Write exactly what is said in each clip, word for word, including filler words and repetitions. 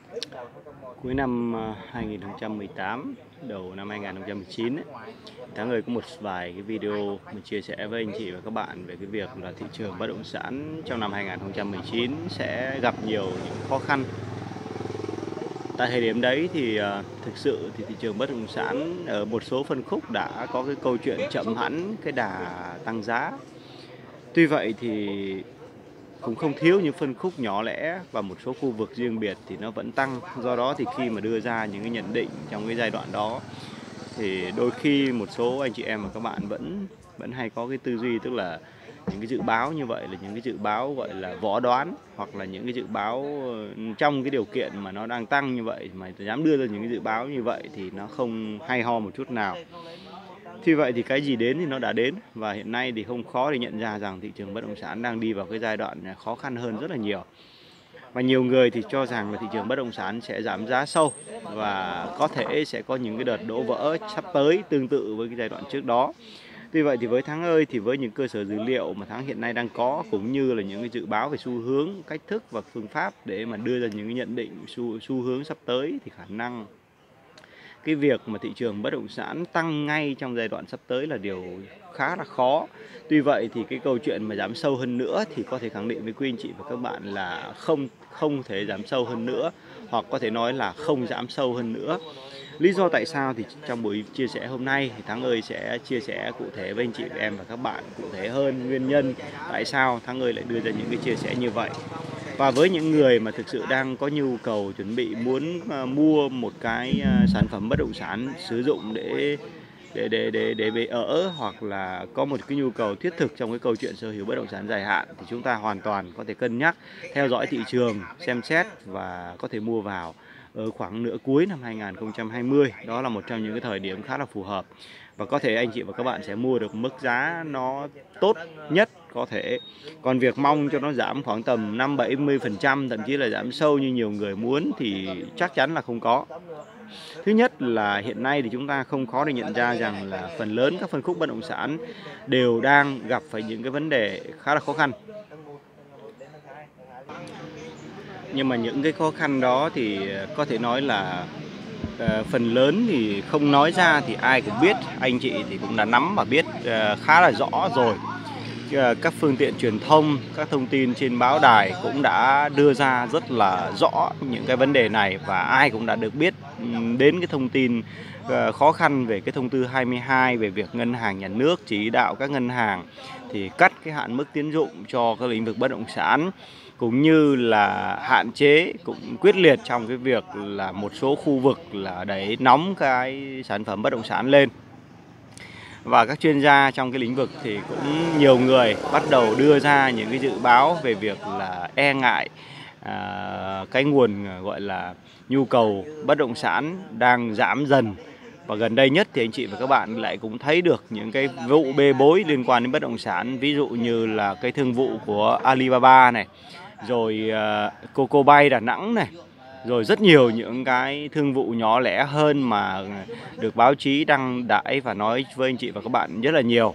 Cuối năm hai nghìn không trăm mười tám, đầu năm hai nghìn không trăm mười chín ấy, Thắng ơi có một vài cái video mình chia sẻ với anh chị và các bạn về cái việc là thị trường bất động sản trong năm hai nghìn không trăm mười chín sẽ gặp nhiều những khó khăn. Tại thời điểm đấy thì uh, thực sự thì thị trường bất động sản ở một số phân khúc đã có cái câu chuyện chậm hẳn cái đà tăng giá. Tuy vậy thì cũng không thiếu những phân khúc nhỏ lẻ và một số khu vực riêng biệt thì nó vẫn tăng. Do đó thì khi mà đưa ra những cái nhận định trong cái giai đoạn đó thì đôi khi một số anh chị em và các bạn vẫn vẫn hay có cái tư duy, tức là những cái dự báo như vậy là những cái dự báo gọi là võ đoán, hoặc là những cái dự báo trong cái điều kiện mà nó đang tăng như vậy mà dám đưa ra những cái dự báo như vậy thì nó không hay ho một chút nào. Tuy vậy thì cái gì đến thì nó đã đến, và hiện nay thì không khó để nhận ra rằng thị trường bất động sản đang đi vào cái giai đoạn khó khăn hơn rất là nhiều. Và nhiều người thì cho rằng là thị trường bất động sản sẽ giảm giá sâu và có thể sẽ có những cái đợt đổ vỡ sắp tới tương tự với cái giai đoạn trước đó. Tuy vậy thì với Thắng ơi, thì với những cơ sở dữ liệu mà Thắng hiện nay đang có, cũng như là những cái dự báo về xu hướng, cách thức và phương pháp để mà đưa ra những cái nhận định xu, xu hướng sắp tới, thì khả năng cái việc mà thị trường bất động sản tăng ngay trong giai đoạn sắp tới là điều khá là khó. Tuy vậy thì cái câu chuyện mà giảm sâu hơn nữa thì có thể khẳng định với quý anh chị và các bạn là không không thể giảm sâu hơn nữa, hoặc có thể nói là không giảm sâu hơn nữa. Lý do tại sao thì trong buổi chia sẻ hôm nay thì Thắng ơi sẽ chia sẻ cụ thể với anh chị, với em và các bạn cụ thể hơn nguyên nhân tại sao Thắng ơi lại đưa ra những cái chia sẻ như vậy. Và với những người mà thực sự đang có nhu cầu chuẩn bị muốn uh, mua một cái uh, sản phẩm bất động sản sử dụng để để để để để về ở, hoặc là có một cái nhu cầu thiết thực trong cái câu chuyện sở hữu bất động sản dài hạn, thì chúng ta hoàn toàn có thể cân nhắc theo dõi thị trường, xem xét và có thể mua vào ở khoảng nửa cuối năm hai nghìn không trăm hai mươi. Đó là một trong những cái thời điểm khá là phù hợp, và có thể anh chị và các bạn sẽ mua được mức giá nó tốt nhất có thể. Còn việc mong cho nó giảm khoảng tầm năm bảy mươi phần trăm, thậm chí là giảm sâu như nhiều người muốn thì chắc chắn là không có. Thứ nhất là hiện nay thì chúng ta không khó để nhận ra rằng là phần lớn các phân khúc bất động sản đều đang gặp phải những cái vấn đề khá là khó khăn. Nhưng mà những cái khó khăn đó thì có thể nói là uh, phần lớn thì không nói ra thì ai cũng biết, anh chị thì cũng đã nắm và biết uh, khá là rõ rồi. Uh, các phương tiện truyền thông, các thông tin trên báo đài cũng đã đưa ra rất là rõ những cái vấn đề này, và ai cũng đã được biết um, đến cái thông tin uh, khó khăn về cái thông tư hai mươi hai về việc ngân hàng nhà nước chỉ đạo các ngân hàng thì cắt cái hạn mức tín dụng cho các lĩnh vực bất động sản, cũng như là hạn chế cũng quyết liệt trong cái việc là một số khu vực là đẩy nóng cái sản phẩm bất động sản lên. Và các chuyên gia trong cái lĩnh vực thì cũng nhiều người bắt đầu đưa ra những cái dự báo về việc là e ngại à, cái nguồn gọi là nhu cầu bất động sản đang giảm dần. Và gần đây nhất thì anh chị và các bạn lại cũng thấy được những cái vụ bê bối liên quan đến bất động sản, ví dụ như là cái thương vụ của Alibaba này, rồi uh, Coco Bay Đà Nẵng này, rồi rất nhiều những cái thương vụ nhỏ lẻ hơn mà được báo chí đăng tải và nói với anh chị và các bạn rất là nhiều.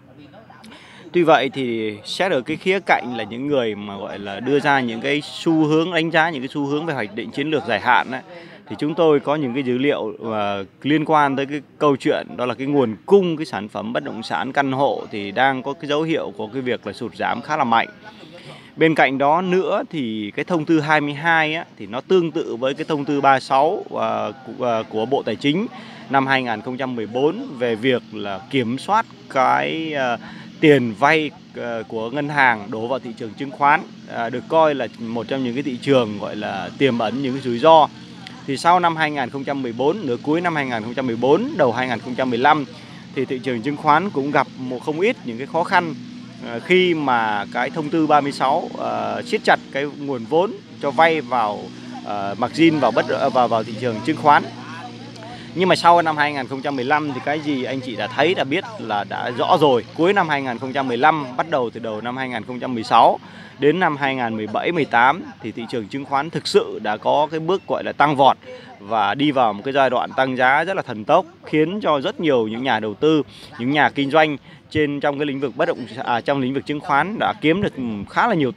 Tuy vậy thì xét ở cái khía cạnh là những người mà gọi là đưa ra những cái xu hướng, đánh giá những cái xu hướng về hoạch định chiến lược dài hạn ấy, thì chúng tôi có những cái dữ liệu uh, liên quan tới cái câu chuyện đó là cái nguồn cung cái sản phẩm bất động sản căn hộ thì đang có cái dấu hiệu của cái việc là sụt giảm khá là mạnh. Bên cạnh đó nữa thì cái thông tư hai mươi hai á, thì nó tương tự với cái thông tư ba mươi sáu uh, của, uh, của Bộ Tài chính năm hai nghìn không trăm mười bốn về việc là kiểm soát cái uh, tiền vay uh, của ngân hàng đổ vào thị trường chứng khoán, uh, được coi là một trong những cái thị trường gọi là tiềm ẩn những cái rủi ro. Thì sau năm hai nghìn không trăm mười bốn, nửa cuối năm hai nghìn không trăm mười bốn, đầu hai nghìn không trăm mười lăm thì thị trường chứng khoán cũng gặp một không ít những cái khó khăn khi mà cái thông tư ba mươi sáu uh, siết chặt cái nguồn vốn cho vay vào uh, margin vào bất vào vào thị trường chứng khoán. Nhưng mà sau năm hai nghìn không trăm mười lăm thì cái gì anh chị đã thấy, đã biết là đã rõ rồi. Cuối năm hai nghìn không trăm mười lăm, bắt đầu từ đầu năm hai nghìn không trăm mười sáu đến năm hai nghìn không trăm mười bảy mười tám thì thị trường chứng khoán thực sự đã có cái bước gọi là tăng vọt và đi vào một cái giai đoạn tăng giá rất là thần tốc, khiến cho rất nhiều những nhà đầu tư, những nhà kinh doanh trên trong cái lĩnh vực bất động à, trong lĩnh vực chứng khoán đã kiếm được khá là nhiều tiền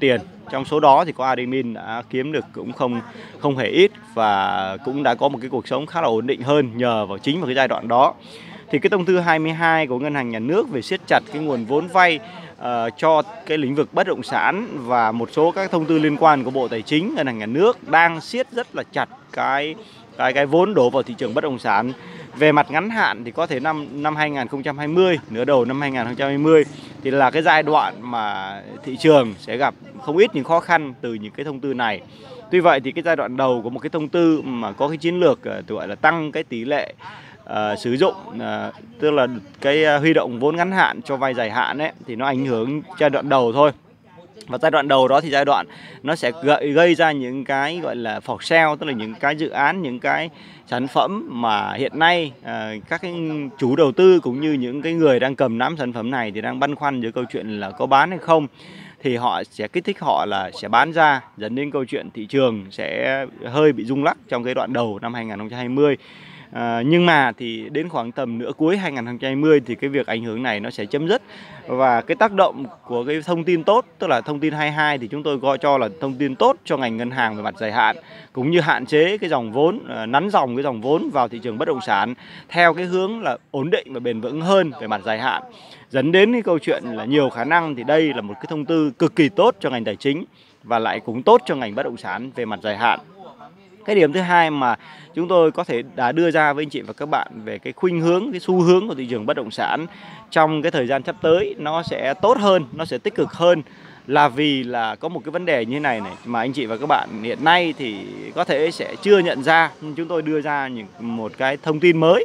Trong số đó thì có admin đã kiếm được cũng không không hề ít và cũng đã có một cái cuộc sống khá là ổn định hơn nhờ vào chính vào cái giai đoạn đó. Thì cái thông tư hai mươi hai của Ngân hàng Nhà nước về siết chặt cái nguồn vốn vay uh, cho cái lĩnh vực bất động sản và một số các thông tư liên quan của Bộ Tài chính, Ngân hàng Nhà nước đang siết rất là chặt cái cái cái vốn đổ vào thị trường bất động sản. Về mặt ngắn hạn thì có thể năm năm hai nghìn không trăm hai mươi, nửa đầu năm hai nghìn không trăm hai mươi thì là cái giai đoạn mà thị trường sẽ gặp không ít những khó khăn từ những cái thông tư này. Tuy vậy thì cái giai đoạn đầu của một cái thông tư mà có cái chiến lược uh, gọi là tăng cái tỷ lệ uh, sử dụng uh, tức là cái uh, huy động vốn ngắn hạn cho vay dài hạn ấy, thì nó ảnh hưởng giai đoạn đầu thôi. Và giai đoạn đầu đó thì giai đoạn nó sẽ gợi gây ra những cái gọi là for sale, tức là những cái dự án, những cái sản phẩm mà hiện nay à, các cái chủ đầu tư cũng như những cái người đang cầm nắm sản phẩm này thì đang băn khoăn giữa câu chuyện là có bán hay không, thì họ sẽ kích thích họ là sẽ bán ra, dẫn đến câu chuyện thị trường sẽ hơi bị rung lắc trong cái đoạn đầu năm hai nghìn không trăm hai mươi. À, nhưng mà thì đến khoảng tầm nửa cuối hai nghìn không trăm hai mươi thì cái việc ảnh hưởng này nó sẽ chấm dứt, và cái tác động của cái thông tin tốt, tức là thông tin hai mươi hai thì chúng tôi gọi cho là thông tin tốt cho ngành ngân hàng về mặt dài hạn, cũng như hạn chế cái dòng vốn, nắn dòng cái dòng vốn vào thị trường bất động sản theo cái hướng là ổn định và bền vững hơn về mặt dài hạn, dẫn đến cái câu chuyện là nhiều khả năng thì đây là một cái thông tư cực kỳ tốt cho ngành tài chính và lại cũng tốt cho ngành bất động sản về mặt dài hạn. Cái điểm thứ hai mà chúng tôi có thể đã đưa ra với anh chị và các bạn về cái khuynh hướng, cái xu hướng của thị trường bất động sản trong cái thời gian sắp tới nó sẽ tốt hơn, nó sẽ tích cực hơn, là vì là có một cái vấn đề như thế này này mà anh chị và các bạn hiện nay thì có thể sẽ chưa nhận ra, nhưng chúng tôi đưa ra những một cái thông tin mới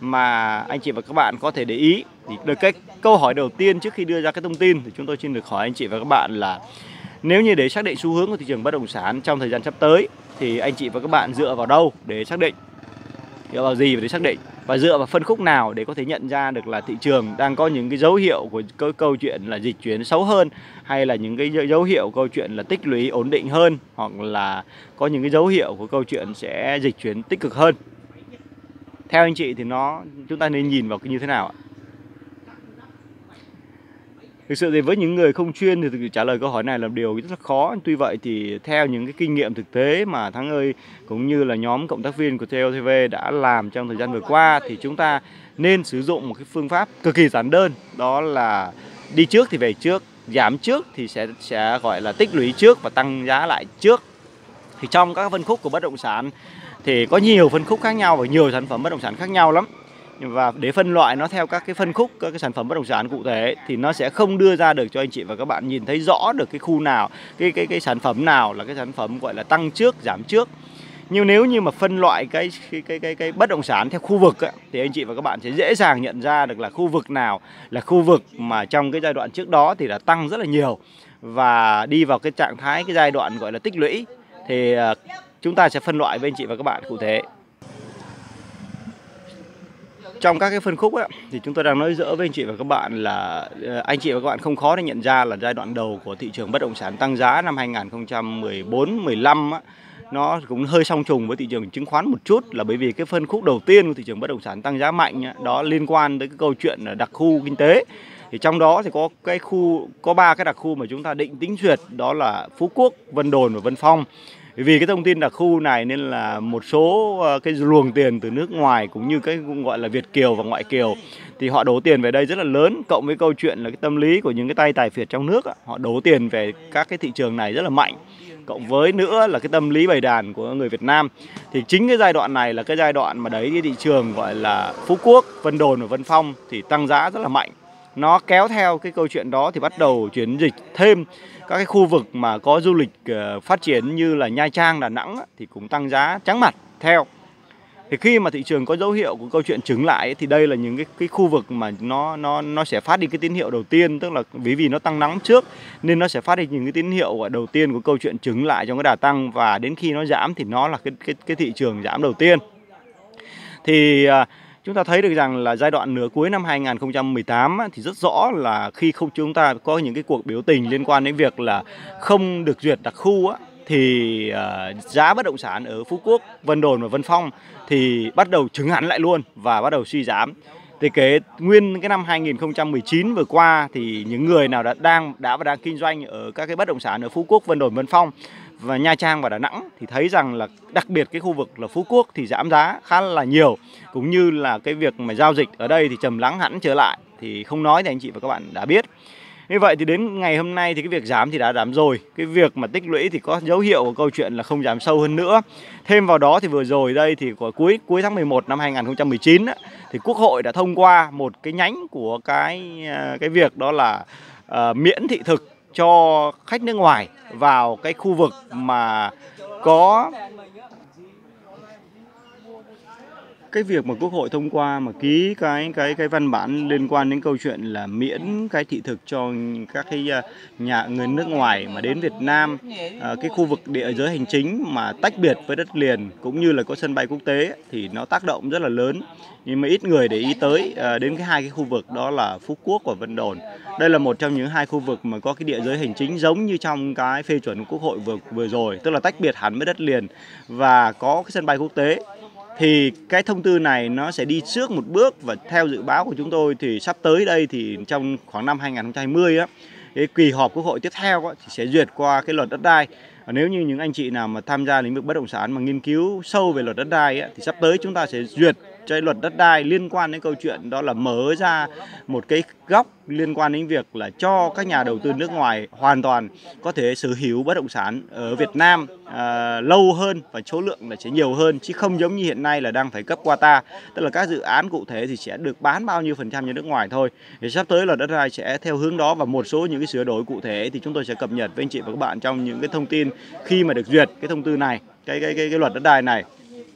mà anh chị và các bạn có thể để ý. Thì được cái câu hỏi đầu tiên trước khi đưa ra cái thông tin thì chúng tôi xin được hỏi anh chị và các bạn là nếu như để xác định xu hướng của thị trường bất động sản trong thời gian sắp tới thì anh chị và các bạn dựa vào đâu để xác định, dựa vào gì để xác định, và dựa vào phân khúc nào để có thể nhận ra được là thị trường đang có những cái dấu hiệu của câu, câu chuyện là dịch chuyển xấu hơn, hay là những cái dấu hiệu câu chuyện là tích lũy ổn định hơn, hoặc là có những cái dấu hiệu của câu chuyện sẽ dịch chuyển tích cực hơn. Theo anh chị thì nó chúng ta nên nhìn vào cái như thế nào ạ? Thực sự thì với những người không chuyên thì trả lời câu hỏi này là điều rất là khó. Tuy vậy thì theo những cái kinh nghiệm thực tế mà Thắng ơi cũng như là nhóm cộng tác viên của tê o tê vê đã làm trong thời gian vừa qua, thì chúng ta nên sử dụng một cái phương pháp cực kỳ giản đơn, đó là đi trước thì về trước, giảm trước thì sẽ sẽ gọi là tích lũy trước và tăng giá lại trước. Thì trong các phân khúc của bất động sản thì có nhiều phân khúc khác nhau và nhiều sản phẩm bất động sản khác nhau lắm. Và để phân loại nó theo các cái phân khúc, các cái sản phẩm bất động sản cụ thể thì nó sẽ không đưa ra được cho anh chị và các bạn nhìn thấy rõ được cái khu nào, cái cái cái sản phẩm nào là cái sản phẩm gọi là tăng trước, giảm trước. Nhưng nếu như mà phân loại cái cái cái cái, cái bất động sản theo khu vực ấy, thì anh chị và các bạn sẽ dễ dàng nhận ra được là khu vực nào là khu vực mà trong cái giai đoạn trước đó thì là tăng rất là nhiều và đi vào cái trạng thái cái giai đoạn gọi là tích lũy. Thì uh, chúng ta sẽ phân loại với anh chị và các bạn cụ thể. Trong các cái phân khúc ấy, thì chúng tôi đang nói dỡ với anh chị và các bạn là anh chị và các bạn không khó để nhận ra là giai đoạn đầu của thị trường bất động sản tăng giá năm hai nghìn không trăm mười bốn mười lăm á, nó cũng hơi song trùng với thị trường chứng khoán một chút, là bởi vì cái phân khúc đầu tiên của thị trường bất động sản tăng giá mạnh á, đó liên quan tới cái câu chuyện là đặc khu kinh tế. Thì trong đó thì có cái khu có ba cái đặc khu mà chúng ta định tính duyệt, đó là Phú Quốc, Vân Đồn và Vân Phong. Vì cái thông tin đặc khu này nên là một số cái luồng tiền từ nước ngoài cũng như cái gọi là Việt kiều và ngoại kiều thì họ đổ tiền về đây rất là lớn, cộng với câu chuyện là cái tâm lý của những cái tay tài phiệt trong nước, họ đổ tiền về các cái thị trường này rất là mạnh, cộng với nữa là cái tâm lý bầy đàn của người Việt Nam. Thì chính cái giai đoạn này là cái giai đoạn mà đẩy cái thị trường gọi là Phú Quốc, Vân Đồn và Vân Phong thì tăng giá rất là mạnh. Nó kéo theo cái câu chuyện đó thì bắt đầu chuyển dịch thêm các cái khu vực mà có du lịch phát triển như là Nha Trang, Đà Nẵng thì cũng tăng giá chóng mặt theo. Thì khi mà thị trường có dấu hiệu của câu chuyện trứng lại thì đây là những cái, cái khu vực mà nó nó nó sẽ phát đi cái tín hiệu đầu tiên, tức là vì vì nó tăng nóng trước nên nó sẽ phát đi những cái tín hiệu gọi đầu tiên của câu chuyện trứng lại trong cái đà tăng, và đến khi nó giảm thì nó là cái cái cái thị trường giảm đầu tiên. Thì chúng ta thấy được rằng là giai đoạn nửa cuối năm hai nghìn không trăm mười tám thì rất rõ là khi không chúng ta có những cái cuộc biểu tình liên quan đến việc là không được duyệt đặc khu á, thì uh, giá bất động sản ở Phú Quốc, Vân Đồn và Vân Phong thì bắt đầu trứng hẳn lại luôn và bắt đầu suy giảm. Thì kể nguyên cái năm hai nghìn không trăm mười chín vừa qua thì những người nào đã đang đã và đang kinh doanh ở các cái bất động sản ở Phú Quốc, Vân Đồn, Vân Phong và Nha Trang và Đà Nẵng thì thấy rằng là đặc biệt cái khu vực là Phú Quốc thì giảm giá khá là nhiều, cũng như là cái việc mà giao dịch ở đây thì trầm lắng hẳn trở lại, thì không nói thì anh chị và các bạn đã biết. Như vậy thì đến ngày hôm nay thì cái việc giảm thì đã giảm rồi, cái việc mà tích lũy thì có dấu hiệu của câu chuyện là không giảm sâu hơn nữa. Thêm vào đó thì vừa rồi đây thì có cuối cuối tháng mười một năm hai nghìn không trăm mười chín á, thì Quốc hội đã thông qua một cái nhánh của cái cái việc đó là uh, miễn thị thực cho khách nước ngoài vào cái khu vực mà có cái việc mà Quốc hội thông qua mà ký cái cái cái văn bản liên quan đến câu chuyện là miễn cái thị thực cho các cái nhà người nước ngoài mà đến Việt Nam, à, cái khu vực địa giới hành chính mà tách biệt với đất liền cũng như là có sân bay quốc tế thì nó tác động rất là lớn, nhưng mà ít người để ý tới à, đến cái hai cái khu vực đó là Phú Quốc và Vân Đồn. Đây là một trong những hai khu vực mà có cái địa giới hành chính giống như trong cái phê chuẩn của Quốc hội vừa vừa rồi, tức là tách biệt hẳn với đất liền và có cái sân bay quốc tế. Thì cái thông tư này nó sẽ đi trước một bước, và theo dự báo của chúng tôi thì sắp tới đây thì trong khoảng năm hai nghìn không trăm hai mươi á, cái kỳ họp Quốc hội tiếp theo á, thì sẽ duyệt qua cái luật đất đai. Và nếu như những anh chị nào mà tham gia lĩnh vực bất động sản mà nghiên cứu sâu về luật đất đai á, thì sắp tới chúng ta sẽ duyệt cho luật đất đai liên quan đến câu chuyện đó là mở ra một cái góc liên quan đến việc là cho các nhà đầu tư nước ngoài hoàn toàn có thể sở hữu bất động sản ở Việt Nam à, lâu hơn và số lượng là sẽ nhiều hơn, chứ không giống như hiện nay là đang phải cấp quota, tức là các dự án cụ thể thì sẽ được bán bao nhiêu phần trăm cho nước ngoài thôi. Thì sắp tới luật đất đai sẽ theo hướng đó, và một số những cái sửa đổi cụ thể thì chúng tôi sẽ cập nhật với anh chị và các bạn trong những cái thông tin khi mà được duyệt cái thông tư này, cái cái cái, cái luật đất đai này.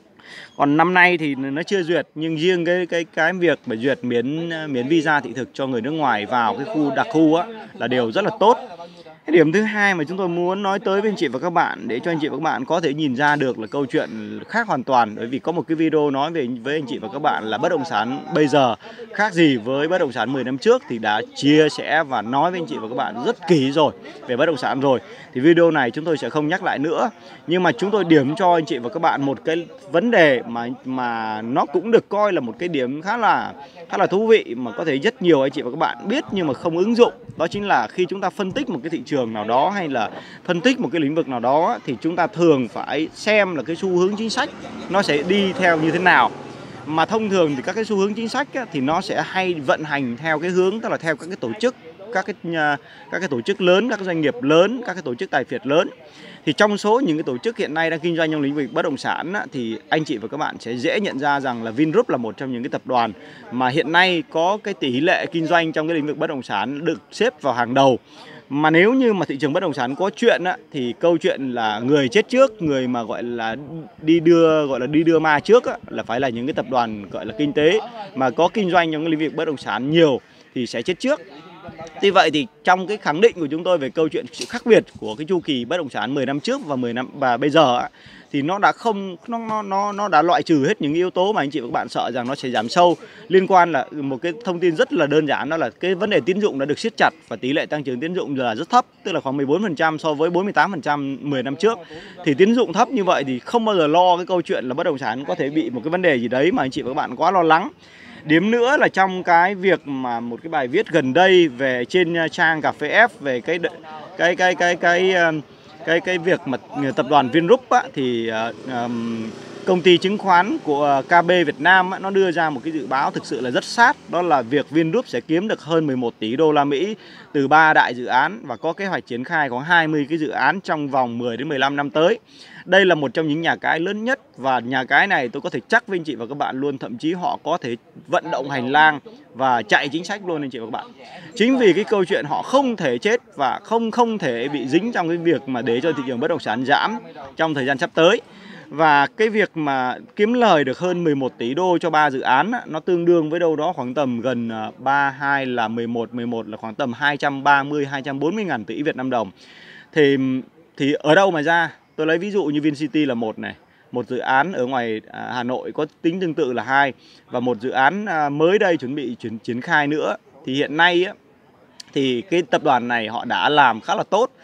Còn năm nay thì nó chưa duyệt, nhưng riêng cái cái cái việc mà duyệt miễn miễn visa thị thực cho người nước ngoài vào cái khu đặc khu á là điều rất là tốt. Cái điểm thứ hai mà chúng tôi muốn nói tới với anh chị và các bạn để cho anh chị và các bạn có thể nhìn ra được là câu chuyện khác hoàn toàn, bởi vì có một cái video nói về với anh chị và các bạn là bất động sản bây giờ khác gì với bất động sản mười năm trước thì đã chia sẻ và nói với anh chị và các bạn rất kỹ rồi về bất động sản rồi. Thì video này chúng tôi sẽ không nhắc lại nữa, nhưng mà chúng tôi điểm cho anh chị và các bạn một cái vấn đề mà mà nó cũng được coi là một cái điểm khá là khá là thú vị mà có thể rất nhiều anh chị và các bạn biết nhưng mà không ứng dụng. Đó chính là khi chúng ta phân tích một cái thị trường nào đó hay là phân tích một cái lĩnh vực nào đó thì chúng ta thường phải xem là cái xu hướng chính sách nó sẽ đi theo như thế nào. Mà thông thường thì các cái xu hướng chính sách á, thì nó sẽ hay vận hành theo cái hướng, tức là theo các cái tổ chức, các cái các cái tổ chức lớn, các cái doanh nghiệp lớn, các cái tổ chức tài phiệt lớn. Thì trong số những cái tổ chức hiện nay đang kinh doanh trong lĩnh vực bất động sản á, thì anh chị và các bạn sẽ dễ nhận ra rằng là Vingroup là một trong những cái tập đoàn mà hiện nay có cái tỷ lệ kinh doanh trong cái lĩnh vực bất động sản được xếp vào hàng đầu. Mà nếu như mà thị trường bất động sản có chuyện á, thì câu chuyện là người chết trước, người mà gọi là đi đưa gọi là đi đưa ma trước á, là phải là những cái tập đoàn gọi là kinh tế mà có kinh doanh trong cái lĩnh vực bất động sản nhiều thì sẽ chết trước. Tuy vậy thì trong cái khẳng định của chúng tôi về câu chuyện sự khác biệt của cái chu kỳ bất động sản mười năm trước và mười năm và bây giờ á, thì nó đã không nó nó nó đã loại trừ hết những yếu tố mà anh chị và các bạn sợ rằng nó sẽ giảm sâu. Liên quan là một cái thông tin rất là đơn giản, đó là cái vấn đề tín dụng đã được siết chặt và tỷ lệ tăng trưởng tín dụng giờ là rất thấp, tức là khoảng mười bốn phần trăm so với bốn mươi tám phần trăm mười năm trước. Thì tín dụng thấp như vậy thì không bao giờ lo cái câu chuyện là bất động sản có thể bị một cái vấn đề gì đấy mà anh chị và các bạn quá lo lắng. Điểm nữa là trong cái việc mà một cái bài viết gần đây về trên trang Cà Phê F về cái cái cái cái cái cái cái, cái việc mà tập đoàn Vingroup á, thì um, công ty chứng khoán của ca bê Việt Nam á, nó đưa ra một cái dự báo thực sự là rất sát, đó là việc Vingroup sẽ kiếm được hơn mười một tỷ đô la Mỹ từ ba đại dự án và có kế hoạch triển khai khoảng hai mươi cái dự án trong vòng mười đến mười lăm năm tới. Đây là một trong những nhà cái lớn nhất, và nhà cái này tôi có thể chắc với anh chị và các bạn luôn, thậm chí họ có thể vận động hành lang và chạy chính sách luôn anh chị và các bạn. Chính vì cái câu chuyện họ không thể chết và không không thể bị dính trong cái việc mà để cho thị trường bất động sản giảm trong thời gian sắp tới. Và cái việc mà kiếm lời được hơn mười một tỷ đô cho ba dự án á, nó tương đương với đâu đó khoảng tầm gần ba hai là mười một, mười một là khoảng tầm hai trăm ba mươi, hai trăm bốn mươi ngàn tỷ Việt Nam đồng. Thì thì ở đâu mà ra? Tôi lấy ví dụ như VinCity là một này, một dự án ở ngoài Hà Nội có tính tương tự là hai, và một dự án mới đây chuẩn bị triển, triển khai nữa. Thì hiện nay á, thì cái tập đoàn này họ đã làm khá là tốt.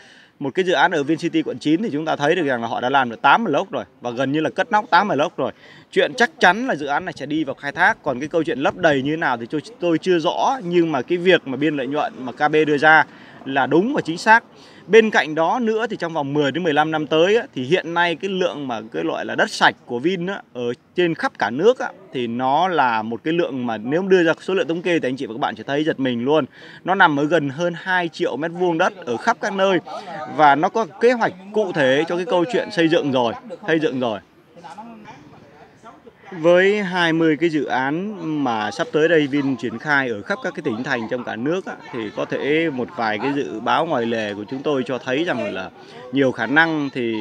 Một cái dự án ở VinCity quận chín thì chúng ta thấy được rằng là họ đã làm được tám block rồi và gần như là cất nóc tám block rồi. Chuyện chắc chắn là dự án này sẽ đi vào khai thác, còn cái câu chuyện lấp đầy như thế nào thì tôi, tôi chưa rõ, nhưng mà cái việc mà biên lợi nhuận mà ca bê đưa ra là đúng và chính xác. Bên cạnh đó nữa thì trong vòng mười đến mười lăm năm tới á, thì hiện nay cái lượng mà cái loại là đất sạch của Vin á, ở trên khắp cả nước á, thì nó là một cái lượng mà nếu đưa ra số liệu thống kê thì anh chị và các bạn sẽ thấy giật mình luôn. Nó nằm ở gần hơn hai triệu mét vuông đất ở khắp các nơi và nó có kế hoạch cụ thể cho cái câu chuyện xây dựng rồi, xây dựng rồi. Với hai mươi cái dự án mà sắp tới đây Vin triển khai ở khắp các cái tỉnh thành trong cả nước á, thì có thể một vài cái dự báo ngoài lề của chúng tôi cho thấy rằng là nhiều khả năng thì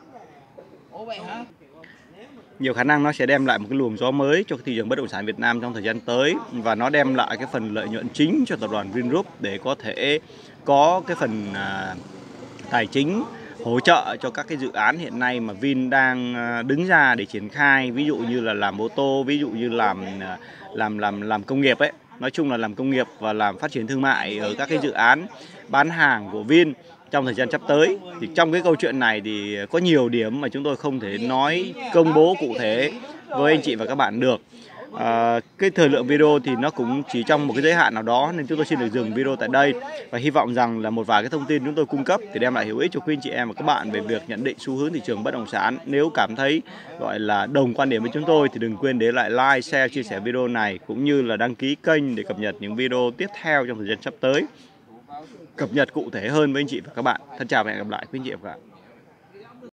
nhiều khả năng nó sẽ đem lại một cái luồng gió mới cho thị trường bất động sản Việt Nam trong thời gian tới, và nó đem lại cái phần lợi nhuận chính cho tập đoàn Vingroup để có thể có cái phần à, tài chính hỗ trợ cho các cái dự án hiện nay mà Vin đang đứng ra để triển khai, ví dụ như là làm ô tô, ví dụ như làm làm làm làm công nghiệp ấy, nói chung là làm công nghiệp và làm phát triển thương mại ở các cái dự án bán hàng của Vin trong thời gian sắp tới. Thì trong cái câu chuyện này thì có nhiều điểm mà chúng tôi không thể nói công bố cụ thể với anh chị và các bạn được. À, cái thời lượng video thì nó cũng chỉ trong một cái giới hạn nào đó nên chúng tôi xin được dừng video tại đây, và hy vọng rằng là một vài cái thông tin chúng tôi cung cấp thì đem lại hữu ích cho quý anh chị em và các bạn về việc nhận định xu hướng thị trường bất động sản. Nếu cảm thấy gọi là đồng quan điểm với chúng tôi thì đừng quên để lại like, share, chia sẻ video này cũng như là đăng ký kênh để cập nhật những video tiếp theo trong thời gian sắp tới, cập nhật cụ thể hơn với anh chị và các bạn. Thân chào và hẹn gặp lại quý anh chị và các bạn.